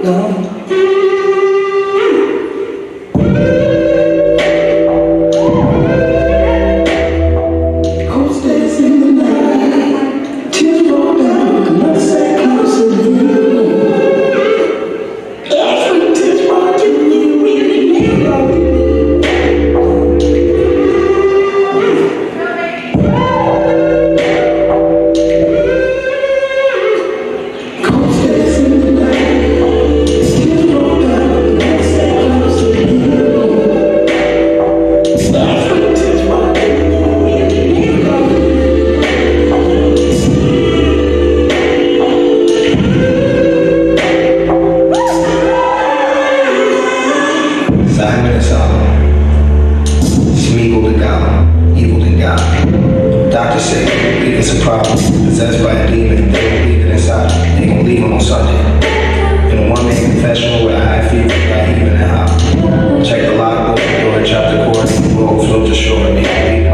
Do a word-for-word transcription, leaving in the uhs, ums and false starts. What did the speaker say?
Doctors say it's a problem. Possessed by a demon, they don't leave it inside. They gon' leave him on Sunday. In a one-man confessional with a high fever, got even and hot. Check the logbook, door, chop the cord, roll, float to shore, and they gon' leave